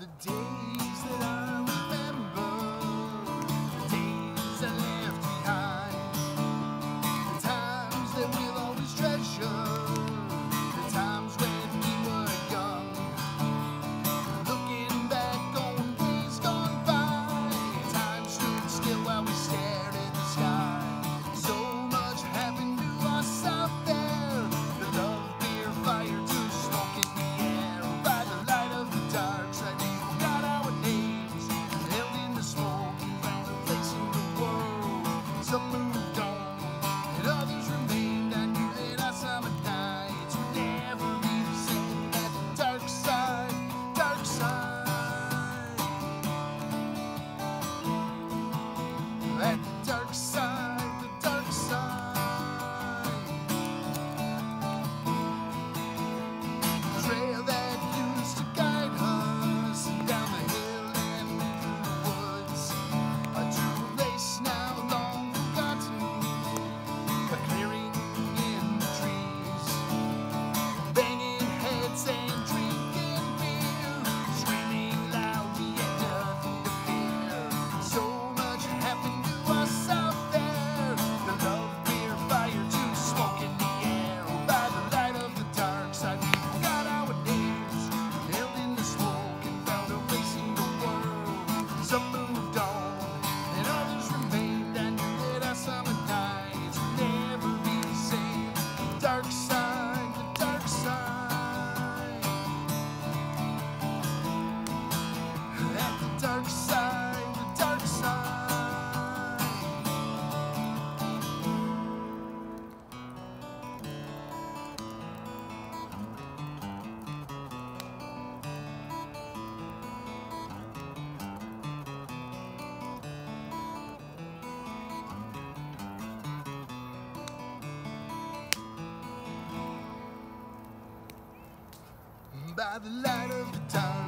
the days that I remember, the days I left behind, the times that we'll always treasure, the times when we were young. Looking back on days gone by, time stood still while we stared at the sky. So much happened to us out there, the love, beer, fire, to smoke in the air. By the light of the dark side, we got our names held in the smoke and found a place in the world. Some moved on and others remained. I knew that our summer nights would never be the same. At the dark side, dark side, at the dark side, the dark side. Trail that used to guide us down the hill and through the woods, to a place now long forgotten, a clearing in the trees, banging heads and drinking beer, screaming loud, we had nothing to fear. So much happened to us out there, the love, beer, fire, to smoke in the air. By the light of the dark side, we got our names held in the smoke and found a place in the world. Some moved on and others remained. I knew that our summer nights would never be the same. Dark side, the dark side, at the dark side, the dark side. By the light of the dark